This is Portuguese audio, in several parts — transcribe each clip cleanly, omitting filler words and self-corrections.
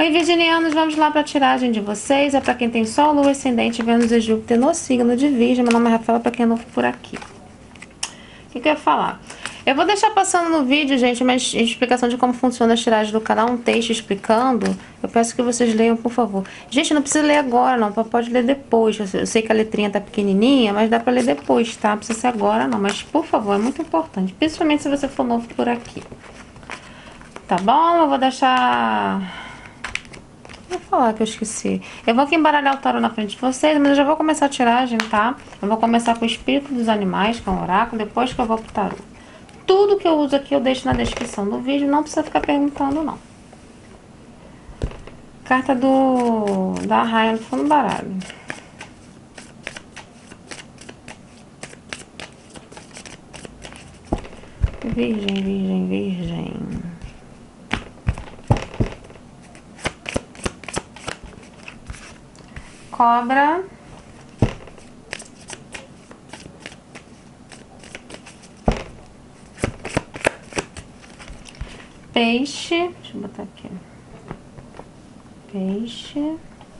Oi, virginianos, vamos lá para a tiragem de vocês. É para quem tem Sol, Lua, Ascendente, Vênus e Júpiter no signo de Virgem. Meu nome é Rafaela, para quem é novo por aqui. O que eu ia falar? Eu vou deixar passando no vídeo, gente, uma explicação de como funciona a tiragem do canal, um texto explicando. Eu peço que vocês leiam, por favor. Gente, não precisa ler agora, não. Pode ler depois. Eu sei que a letrinha tá pequenininha, mas dá para ler depois, tá? Não precisa ser agora, não. Mas, por favor, é muito importante. Principalmente se você for novo por aqui. Tá bom? Eu vou deixar... Vou falar que eu esqueci. Eu vou aqui embaralhar o tarô na frente de vocês, mas eu já vou começar a tiragem, tá? Eu vou começar com o espírito dos animais, que é um oráculo, depois que eu vou pro tarô. Tudo que eu uso aqui eu deixo na descrição do vídeo, não precisa ficar perguntando, não. Carta da raia no fundo do baralho. Virgem, virgem, virgem. Cobra. Peixe. Deixa eu botar aqui. Peixe.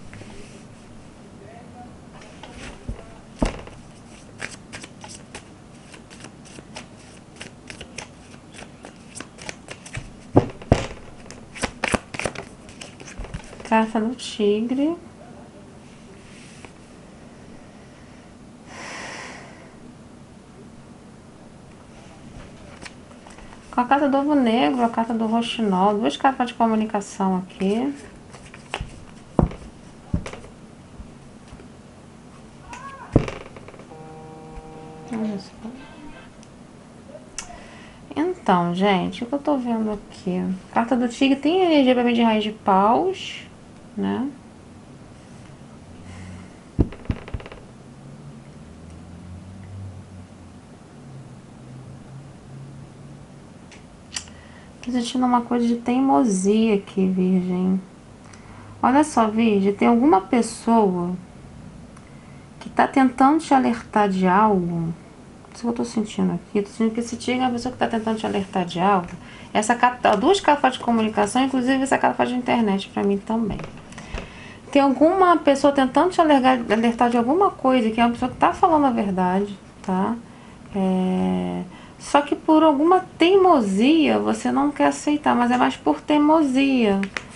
Carta do tigre. Com a carta do ovo negro, a carta do roxinol, duas cartas de comunicação aqui. Olha só. Então, gente, o que eu tô vendo aqui? Carta do tigre tem energia pra mim de raiz de paus, né? Tô sentindo uma coisa de teimosia aqui, virgem. Olha só, virgem, tem alguma pessoa que tá tentando te alertar de algo. Isso que eu tô sentindo aqui. Eu tô sentindo que esse tigre é uma pessoa que tá tentando te alertar de algo. Essa carta, duas cartas de comunicação, inclusive essa carta faz de internet pra mim também. Tem alguma pessoa tentando te alertar de alguma coisa, que é uma pessoa que tá falando a verdade, tá? Só que por alguma teimosia você não quer aceitar, mas é mais por teimosia,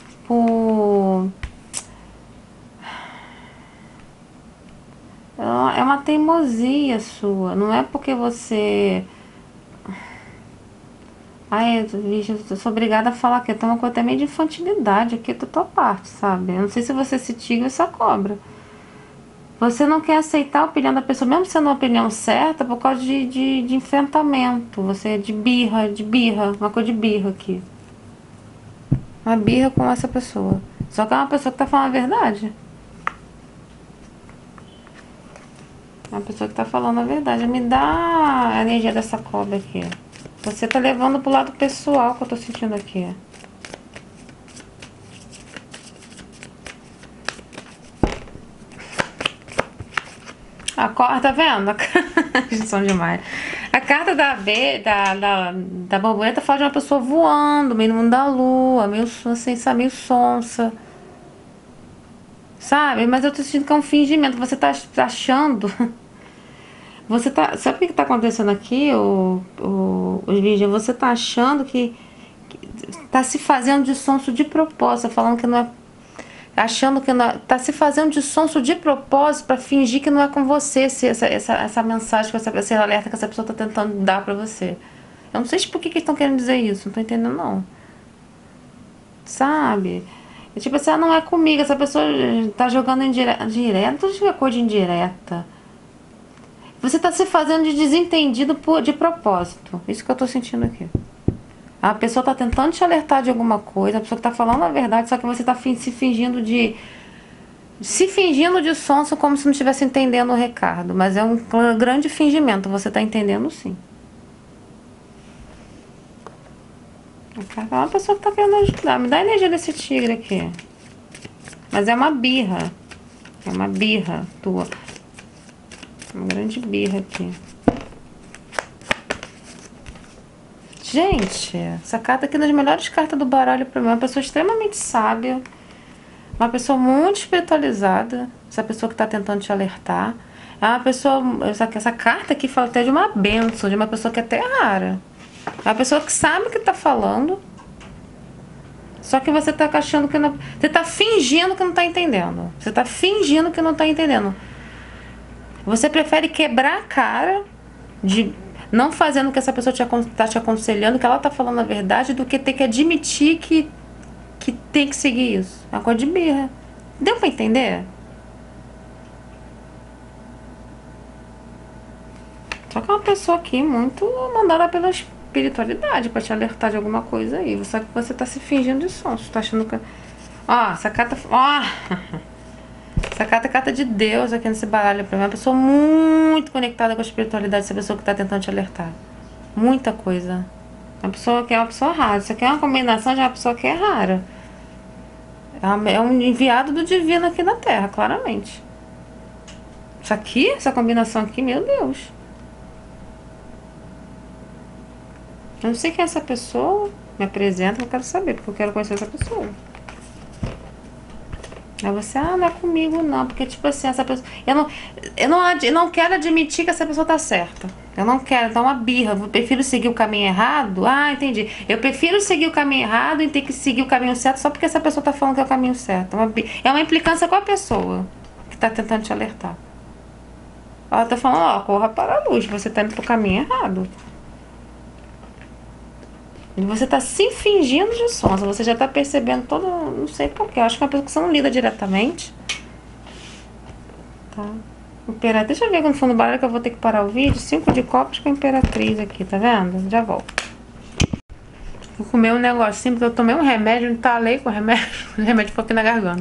é uma teimosia sua, não é porque você... Ai, bicho, eu sou obrigada a falar que tem uma coisa até meio de infantilidade aqui da tua parte, sabe? Eu não sei se você é esse tigre ou essa cobra. Você não quer aceitar a opinião da pessoa, mesmo sendo uma opinião certa, por causa de enfrentamento. Você é de birra, uma coisa de birra aqui. Uma birra com essa pessoa. Só que é uma pessoa que tá falando a verdade. É uma pessoa que tá falando a verdade. Me dá a energia dessa cobra aqui. Você tá levando pro lado pessoal que eu tô sentindo aqui. A corda, tá vendo? Eles são demais. A carta da borboleta fala de uma pessoa voando, meio no mundo da lua, meio assim, sabe, meio sonsa. Sabe? Mas eu tô sentindo que é um fingimento. Você tá achando... Você tá... Sabe o que tá acontecendo aqui, os vídeos? Você tá achando que tá se fazendo de sonso de propósito, falando que não é... Achando que não, tá se fazendo de sonso de propósito pra fingir que não é com você essa mensagem, esse alerta que essa pessoa tá tentando dar pra você. Eu não sei por que eles estão querendo dizer isso, não tô entendendo não. Sabe? É tipo assim, não é comigo, essa pessoa tá jogando indireta, não tô coisa de indireta. Você tá se fazendo de desentendido de propósito, isso que eu tô sentindo aqui. A pessoa tá tentando te alertar de alguma coisa, a pessoa que tá falando a verdade, só que você tá se fingindo de sonso, como se não estivesse entendendo o recado. Mas é um grande fingimento, você tá entendendo sim. É uma pessoa que tá querendo ajudar. Me dá a energia desse tigre aqui. Mas é uma birra. É uma birra tua. Uma grande birra aqui. Gente, essa carta aqui é uma das melhores cartas do baralho pra mim. É uma pessoa extremamente sábia, Uma pessoa muito espiritualizada, essa pessoa que está tentando te alertar. É uma pessoa, essa carta aqui fala até de uma bênção, de uma pessoa que é até rara. É uma pessoa que sabe o que está falando, só que você está achando que não... Você está fingindo que não está entendendo. Você está fingindo que não está entendendo. Você prefere quebrar a cara de não fazendo o que essa pessoa está te aconselhando, que ela está falando a verdade, do que ter que admitir que tem que seguir isso. É uma coisa de birra. Deu pra entender? Só que é uma pessoa aqui muito mandada pela espiritualidade pra te alertar de alguma coisa aí. Só que você tá se fingindo de sonso. Tá achando que... Ó, essa carta... Ó! Essa carta é carta de Deus aqui nesse baralho pra mim. É uma pessoa muito conectada com a espiritualidade. Essa pessoa que tá tentando te alertar. Muita coisa. Uma pessoa que é uma pessoa rara. Isso aqui é uma combinação de uma pessoa que é rara. É um enviado do divino aqui na Terra, claramente. Isso aqui, essa combinação aqui, meu Deus. Eu não sei quem é essa pessoa. Me apresenta, eu quero saber, porque eu quero conhecer essa pessoa. Aí você, não é comigo não, porque tipo assim, essa pessoa... Eu não quero admitir que essa pessoa tá certa. Eu não quero, então é uma birra. Eu prefiro seguir o caminho errado. Ah, entendi. Eu prefiro seguir o caminho errado e ter que seguir o caminho certo só porque essa pessoa tá falando que é o caminho certo. É uma implicância com a pessoa que tá tentando te alertar. Ela tá falando, corra para a luz, você tá indo pro caminho errado. E você tá se fingindo de sonsa, você já tá percebendo todo... Não sei porquê, eu acho que é uma pessoa que você não lida diretamente. Tá. Imperatriz, deixa eu ver quando for no baralho que eu vou ter que parar o vídeo. 5 de copas com a Imperatriz aqui, tá vendo? Já volto. Vou comer um negocinho, porque eu tomei um remédio, entalei com o remédio. O remédio foi aqui na garganta.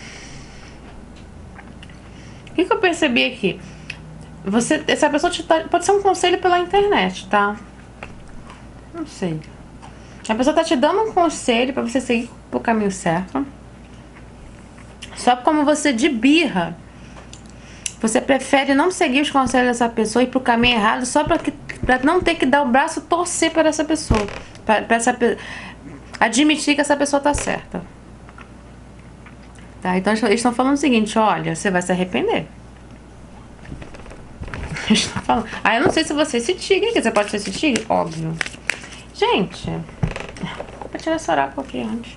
O que eu percebi aqui? Essa pessoa pode ser um conselho pela internet, tá? Não sei. A pessoa tá te dando um conselho pra você seguir pro caminho certo. Só que como você de birra, você prefere não seguir os conselhos dessa pessoa e ir pro caminho errado só pra não ter que dar o braço torcer para essa pessoa. Admitir que essa pessoa tá certa. Tá? Então eles estão falando o seguinte, olha, você vai se arrepender. Eles estão falando. Eu não sei se você é esse tigre aqui. Você pode ser esse tigre? Óbvio. Gente, vou tirar esse oráculo aqui antes.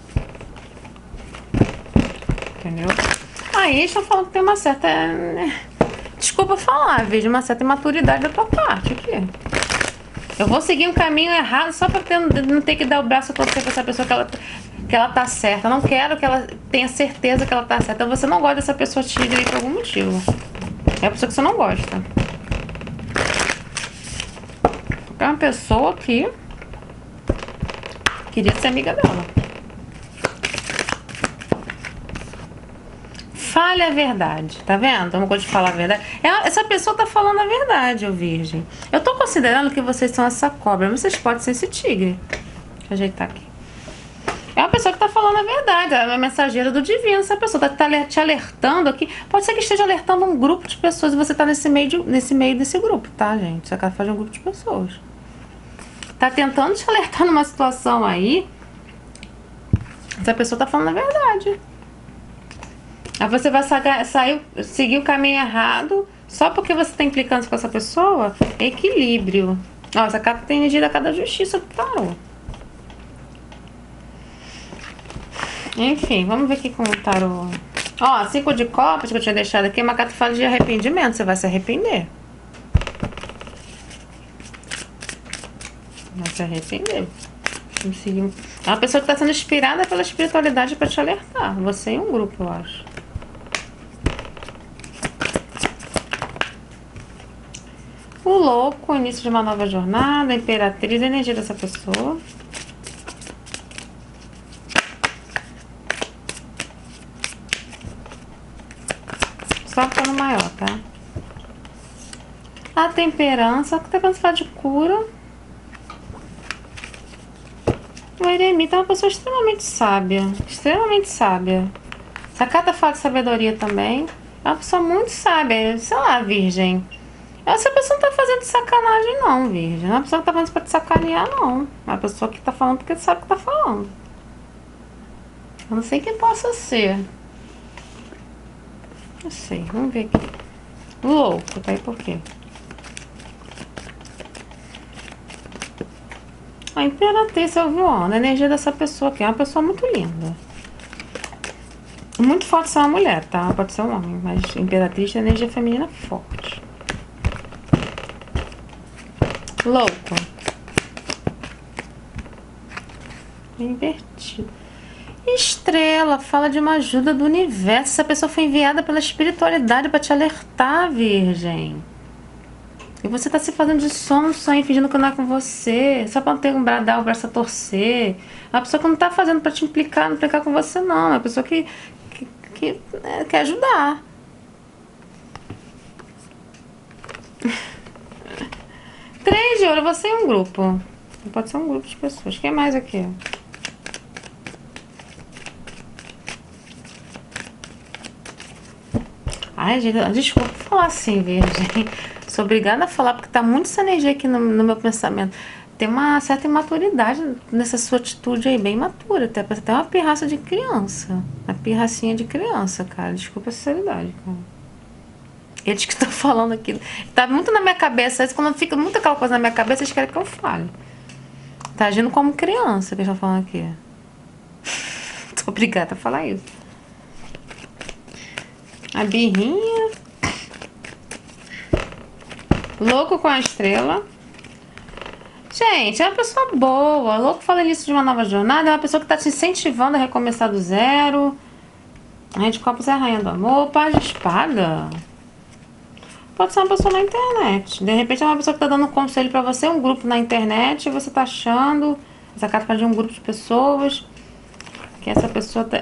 Entendeu? Aí eles estão falando que tem uma certa... Desculpa falar, vejo uma certa imaturidade da tua parte aqui. Eu vou seguir um caminho errado só pra não ter que dar o braço a torcer pra essa pessoa que ela tá certa. Eu não quero que ela tenha certeza que ela tá certa. Então você não gosta dessa pessoa tigre aí por algum motivo. É a pessoa que você não gosta. É uma pessoa que queria ser amiga dela. Fale a verdade, tá vendo? Eu não gosto de falar a verdade. Essa pessoa tá falando a verdade, ô virgem. Eu tô considerando que vocês são essa cobra, mas vocês podem ser esse tigre. Deixa eu ajeitar aqui. É uma pessoa que tá falando a verdade, é uma mensageira do divino. Essa pessoa tá te alertando aqui. Pode ser que esteja alertando um grupo de pessoas e você tá nesse meio desse grupo, tá, gente? Você acaba de um grupo de pessoas. Tá tentando te alertar numa situação aí. Essa pessoa tá falando a verdade. Aí você vai seguir o caminho errado só porque você tá implicando com essa pessoa. Equilíbrio. Ó, essa carta tem energia da cada justiça do tarô. Enfim, vamos ver aqui com o tarô. Ó, 5 de copas que eu tinha deixado aqui. Uma carta fala de arrependimento. Você vai se arrepender. Vai se arrepender. É uma pessoa que está sendo inspirada pela espiritualidade para te alertar. Você e um grupo, eu acho. O louco, o início de uma nova jornada, a imperatriz, a energia dessa pessoa. Só ficando maior, tá? A temperança, que tá quando se fala de cura. O eremita é uma pessoa extremamente sábia. Extremamente sábia. Essa carta fala de sabedoria também. É uma pessoa muito sábia. Sei lá, virgem. Essa pessoa não tá fazendo de sacanagem não, virgem. Não é uma pessoa que tá fazendo pra te sacanear, não. É uma pessoa que tá falando porque sabe o que tá falando. Eu não sei quem possa ser. Não sei, vamos ver aqui. Louco, tá aí por quê? A Imperatriz, eu vi, ó, a energia dessa pessoa aqui. É uma pessoa muito linda. Muito forte ser uma mulher, tá? Pode ser um homem, mas Imperatriz tem energia feminina forte. Louco. Invertido. Estrela, fala de uma ajuda do universo. Essa pessoa foi enviada pela espiritualidade para te alertar, Virgem. E você tá se fazendo de sonso aí, fingindo que não é com você, só pra ter um bradar, o braço a torcer. É uma pessoa que não tá fazendo pra te implicar, não implicar com você, não. É uma pessoa que quer ajudar. Três de ouro, você é um grupo. Pode ser um grupo de pessoas. Quem mais aqui? Ai, gente, desculpa falar assim, Virgem. Sou obrigada a falar porque tá muito essa energia aqui no meu pensamento. Tem uma certa imaturidade nessa sua atitude aí, bem imatura. Até uma pirraça de criança. Uma pirracinha de criança, cara. Desculpa a sinceridade, cara. Eles que estão falando aquilo. Tá muito na minha cabeça. Quando fica muito aquela coisa na minha cabeça, eles querem que eu fale. Tá agindo como criança que eles estão falando aqui. Tô obrigada a falar isso. A birrinha. Louco com a estrela. Gente, é uma pessoa boa. Louco fala isso de uma nova jornada. É uma pessoa que tá te incentivando a recomeçar do zero. A gente copos é a rainha do amor. Paz de espada. Pode ser uma pessoa na internet. De repente é uma pessoa que tá dando um conselho pra você. Um grupo na internet. E você tá achando. Essa carta fala de um grupo de pessoas. Que essa pessoa tá...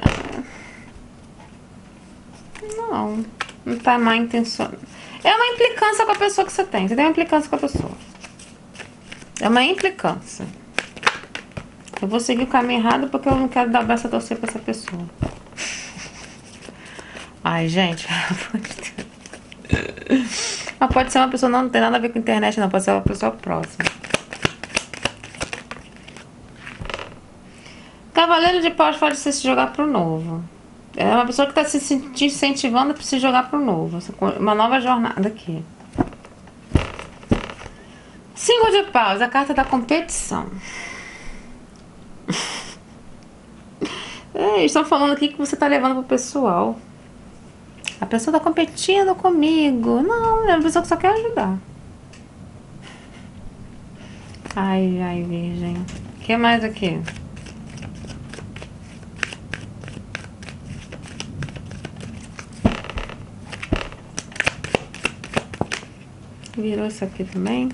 Não tá má intenção. É uma implicância com a pessoa que você tem. Você tem uma implicância com a pessoa. É uma implicância. Eu vou seguir o caminho errado porque eu não quero dar braço a torcer pra essa pessoa. Ai, gente. Mas pode ser uma pessoa, não tem nada a ver com a internet, não. Pode ser uma pessoa próxima. Cavaleiro de Paus pode ser se jogar pro novo. É uma pessoa que está te incentivando para se jogar pro novo. Uma nova jornada aqui. 5 de paus, a carta da competição. Eles estão falando aqui que você está levando pro pessoal. A pessoa está competindo comigo. Não, é uma pessoa que só quer ajudar. Ai, ai, Virgem. O que mais aqui? Virou isso aqui também.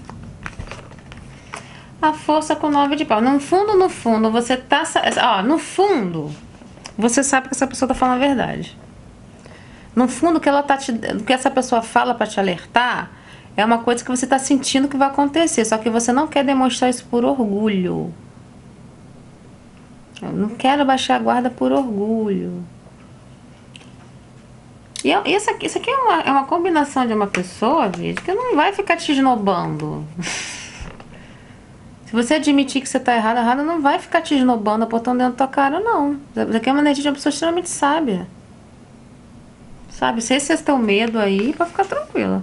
A força com 9 de pau. No fundo, você tá... Ó, no fundo, você sabe que essa pessoa tá falando a verdade. No fundo, o que ela tá o que essa pessoa fala pra te alertar é uma coisa que você tá sentindo que vai acontecer. Só que você não quer demonstrar isso por orgulho. Eu não quero baixar a guarda por orgulho. E isso aqui é uma combinação de uma pessoa, gente, que não vai ficar te esnobando. Se você admitir que você tá errado, não vai ficar te esnobando, apontando dentro da tua cara, não. Isso aqui é uma energia de uma pessoa extremamente sábia. Sabe? Se esse é teu medo aí, pra ficar tranquila.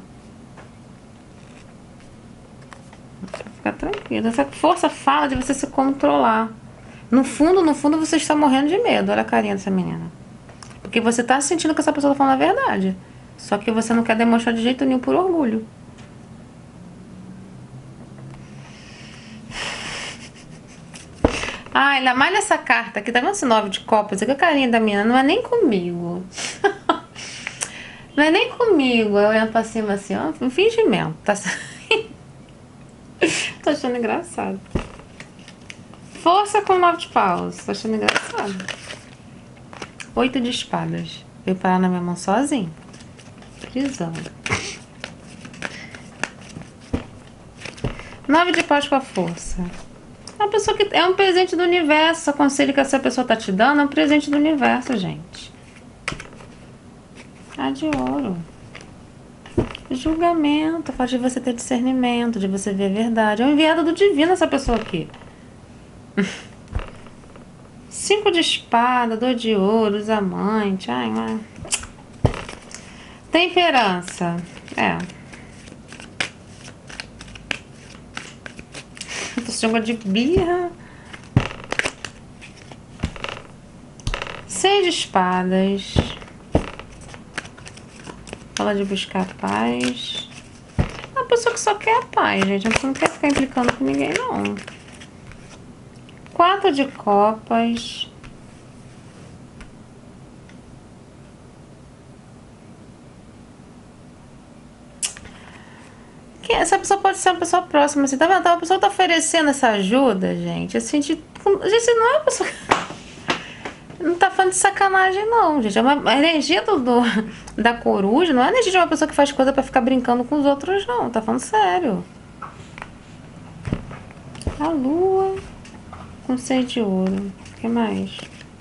Pra ficar tranquila. Essa força fala de você se controlar. No fundo, você está morrendo de medo. Olha a carinha dessa menina. Porque você tá sentindo que essa pessoa tá falando a verdade. Só que você não quer demonstrar de jeito nenhum por orgulho. Ah, ainda mais nessa carta aqui. Tá vendo esse 9 de copas? Aqui a carinha da menina não é nem comigo. Não é nem comigo. Eu olhando pra cima assim, ó. Um fingimento. Tá... Tô achando engraçado. Força com 9 de paus. Tô achando engraçado. 8 de espadas. Veio parar na minha mão sozinho. Prisão. 9 de paus com a força. Uma pessoa que é um presente do universo. O conselho que essa pessoa tá te dando é um presente do universo, gente. A de ouro. Julgamento. Faz de você ter discernimento, de você ver a verdade. É um enviado do divino essa pessoa aqui. 5 de espada, 2 de ouros, amante. Ai, mas... Temperança. É. Tô sendo de birra. 6 de espadas. Fala de buscar paz. É uma pessoa que só quer a paz, gente. A pessoa não quer ficar implicando com ninguém, não. 4 de copas. Essa pessoa pode ser uma pessoa próxima, assim, tá vendo? Então, a pessoa tá oferecendo essa ajuda, gente, assim, gente, não é uma pessoa... Não tá falando de sacanagem, não, gente. É uma energia da coruja, não é energia de uma pessoa que faz coisa pra ficar brincando com os outros, não. Tá falando sério. A lua com 6 de ouro. O que mais?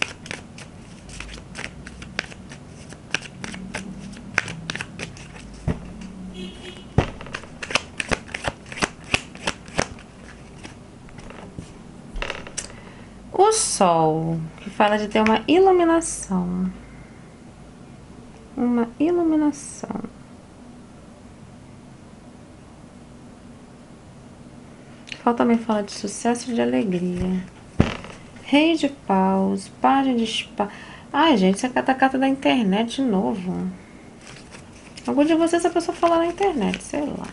O sol, que fala de ter uma iluminação. Uma iluminação. O sol também fala de sucesso e de alegria. Rei de paus, página de espada. Ai, gente, isso é carta da internet de novo. Algum de vocês essa pessoa fala na internet, sei lá.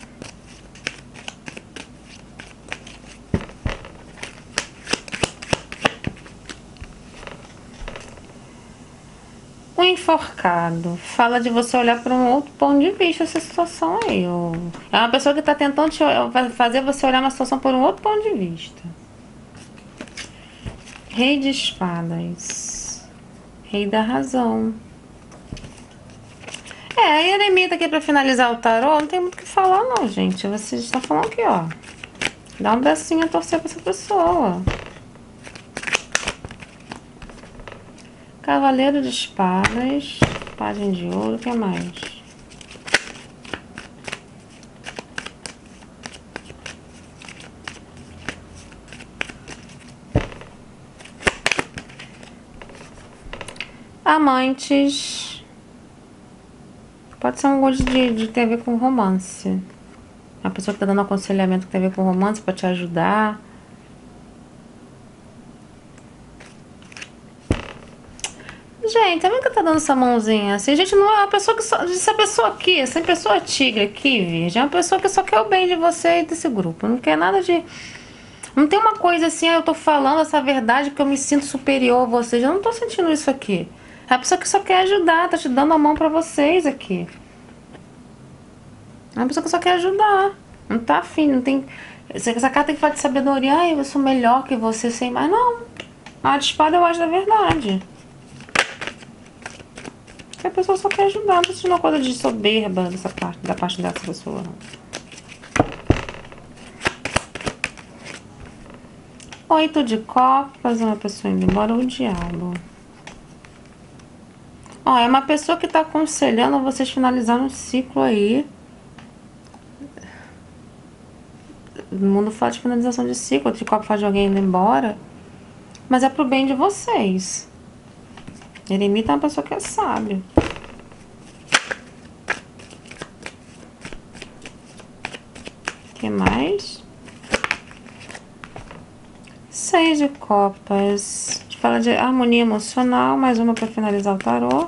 O enforcado fala de você olhar para um outro ponto de vista essa situação aí. É uma pessoa que está tentando fazer você olhar uma situação por um outro ponto de vista. Rei de espadas. Rei da razão. A eremita aqui para finalizar o tarô, não tem muito o que falar não, gente. Você está falando aqui, ó. Dá um bracinho a torcer para essa pessoa. Cavaleiro de espadas, página de ouro, o que mais? Amantes. Pode ser um gosto de ter a ver com romance. A pessoa que tá dando aconselhamento que tem a ver com romance pra te ajudar. Gente, tá vendo que tá dando essa mãozinha assim? Gente, não é uma pessoa que só... Essa pessoa aqui, essa pessoa tigre aqui, virgem, é uma pessoa que só quer o bem de você e desse grupo. Não quer nada de... Não tem uma coisa assim, eu tô falando essa verdade porque eu me sinto superior a vocês. Eu não tô sentindo isso aqui. É a pessoa que só quer ajudar, tá te dando a mão pra vocês aqui. É uma pessoa que só quer ajudar. Não tá afim, não tem... Essa carta tem que falar de sabedoria. Ai, eu sou melhor que você, sei mais. Não. A de espada eu acho da verdade. A pessoa só quer ajudar, não precisa de uma coisa de soberba da parte dessa pessoa, não. 8 de copas, uma pessoa indo embora, o diabo. Ó, é uma pessoa que tá aconselhando vocês finalizar um ciclo aí. O mundo fala de finalização de ciclo, 8 de copas faz de alguém indo embora. Mas é pro bem de vocês. Eremita é uma pessoa que é sábio. O que mais? 6 de copas. A gente fala de harmonia emocional. Mais uma para finalizar o tarô.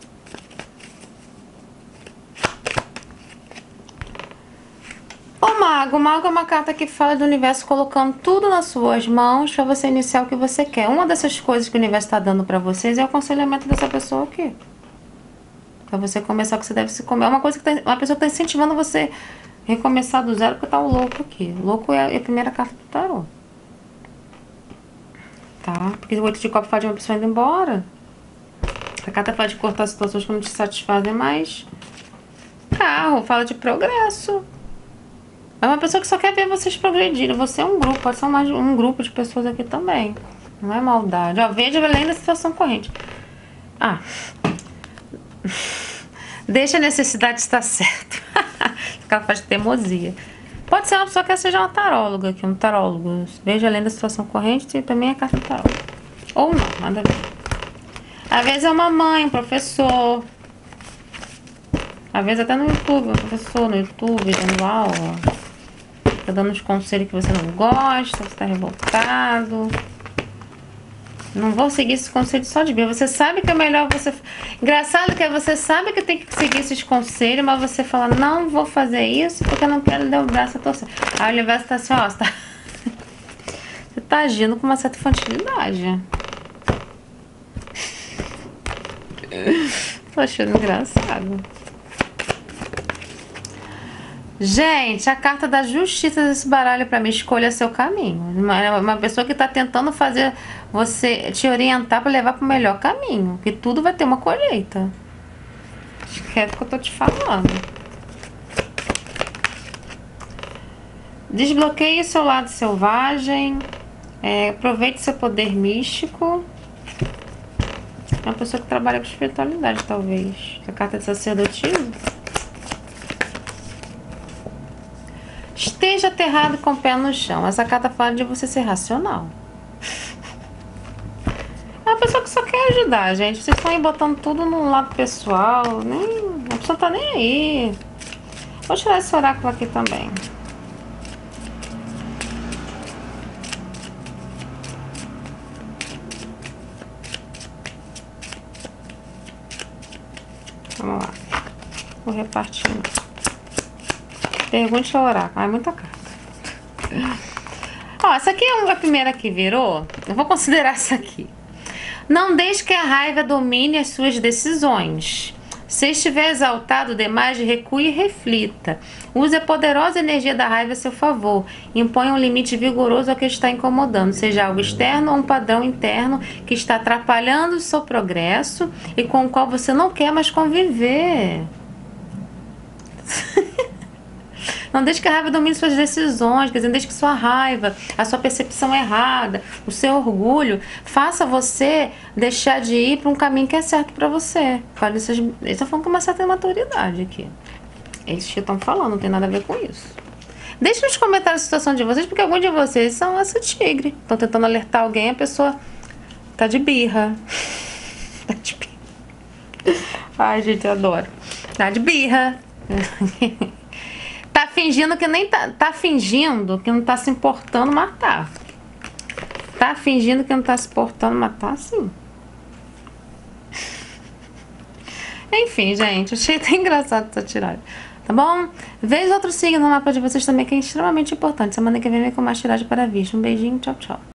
O mago. O mago é uma carta que fala do universo colocando tudo nas suas mãos para você iniciar o que você quer. Uma dessas coisas que o universo está dando para vocês é o aconselhamento dessa pessoa aqui. Para você começar o que você deve se comer. É uma coisa que uma pessoa que está incentivando você a recomeçar do zero, porque tá o louco aqui. O louco é a primeira carta do tarô. Tá? Porque o 8 de copa fala de uma pessoa indo embora. A carta fala de cortar situações que não te satisfazem mais. Carro fala de progresso. É uma pessoa que só quer ver vocês progredirem. Você é um grupo, pode ser mais um grupo de pessoas aqui também. Não é maldade. Ó, veja além da situação corrente. Ah. Deixa a necessidade estar certo. Ela faz teimosia. Pode ser uma pessoa que seja uma taróloga aqui, um tarólogo. Veja além da situação corrente e também é carta do tarô. Ou não, nada a ver. Às vezes é uma mãe, um professor. Às vezes até no YouTube, um professor no YouTube dando aula. Tá dando uns conselhos que você não gosta, você tá revoltado. Não vou seguir esse conselho só de ver. Você sabe que é melhor você... Engraçado que você sabe que tem que seguir esses conselhos, mas você fala, não vou fazer isso porque eu não quero dar o braço a torcer. Aí o universo tá assim, ó, você tá... Você tá agindo com uma certa infantilidade. Tô achando engraçado. Gente, a carta da justiça desse baralho pra mim, escolha seu caminho. Uma pessoa que tá tentando fazer você, te orientar pra levar pro melhor caminho. Que tudo vai ter uma colheita. Esquece o que eu tô te falando. Desbloqueie seu lado selvagem. Aproveite seu poder místico. É uma pessoa que trabalha com espiritualidade, talvez. A carta de sacerdotismo. Esteja aterrado com o pé no chão. Essa carta fala de você ser racional. É uma pessoa que só quer ajudar, gente. Vocês estão aí botando tudo no lado pessoal. A pessoa tá nem aí. Vou tirar esse oráculo aqui também. Vamos lá. Vou repartindo. Pergunte ao oráculo. É muita carta. Ó, essa aqui é a primeira que virou. Eu vou considerar essa aqui. Não deixe que a raiva domine as suas decisões. Se estiver exaltado demais, recue e reflita. Use a poderosa energia da raiva a seu favor. Imponha um limite vigoroso ao que está incomodando, seja algo externo ou um padrão interno que está atrapalhando o seu progresso e com o qual você não quer mais conviver. Não deixe que a raiva domine suas decisões, quer dizer, não deixe que sua raiva, a sua percepção errada, o seu orgulho, faça você deixar de ir para um caminho que é certo para você. Eles estão falando com uma certa maturidade aqui. Eles que estão falando, não tem nada a ver com isso. Deixe nos comentários a situação de vocês, porque alguns de vocês são essa tigre. Estão tentando alertar alguém, a pessoa tá de birra. Tá de birra. Ai, gente, eu adoro. Tá de birra. Tá fingindo que nem tá fingindo que não tá se importando, mas tá. Tá fingindo que não tá se importando, mas tá sim. Enfim, gente, achei até engraçado essa tiragem. Tá bom? Veja outro signo no mapa de vocês também, que é extremamente importante. Semana que vem com mais tiragem para vídeo. Um beijinho, tchau, tchau.